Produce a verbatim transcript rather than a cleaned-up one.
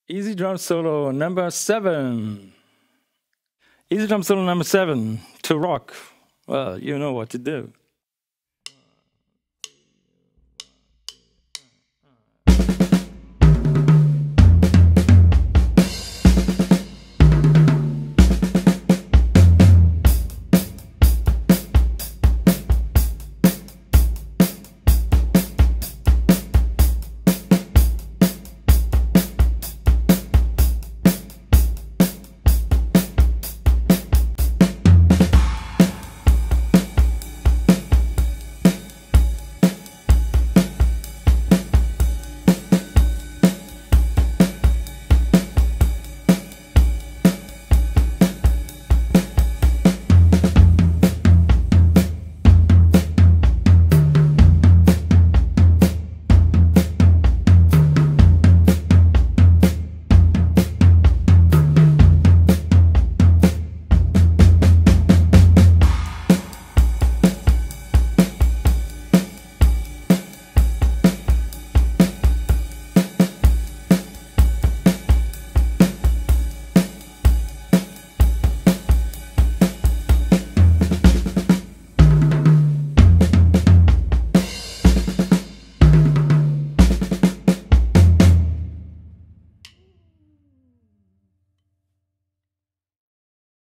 Easy drum solo number seven. Easy drum solo number seven. To rock, well, you know what to do.